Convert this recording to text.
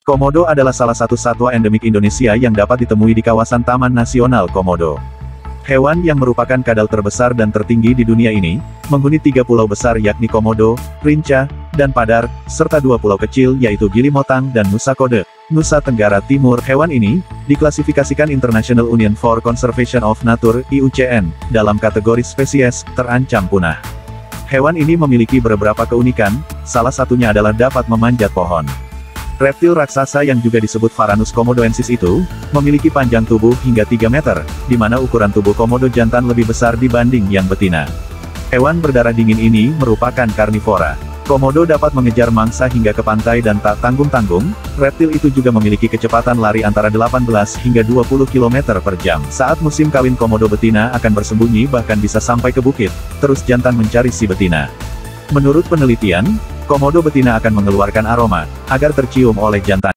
Komodo adalah salah satu satwa endemik Indonesia yang dapat ditemui di kawasan Taman Nasional Komodo. Hewan yang merupakan kadal terbesar dan tertinggi di dunia ini, menghuni 3 pulau besar yakni Komodo, Rinca, dan Padar, serta 2 pulau kecil yaitu Gili Motang dan Nusa Kode, Nusa Tenggara Timur. Hewan ini, diklasifikasikan International Union for Conservation of Nature, IUCN, dalam kategori spesies, terancam punah. Hewan ini memiliki beberapa keunikan, salah satunya adalah dapat memanjat pohon. Reptil raksasa yang juga disebut Varanus komodoensis itu, memiliki panjang tubuh hingga 3 meter, di mana ukuran tubuh komodo jantan lebih besar dibanding yang betina. Hewan berdarah dingin ini merupakan karnivora. Komodo dapat mengejar mangsa hingga ke pantai dan tak tanggung-tanggung. Reptil itu juga memiliki kecepatan lari antara 18 hingga 20 km per jam. Saat musim kawin komodo betina akan bersembunyi bahkan bisa sampai ke bukit, terus jantan mencari si betina. Menurut penelitian, komodo betina akan mengeluarkan aroma, agar tercium oleh jantan.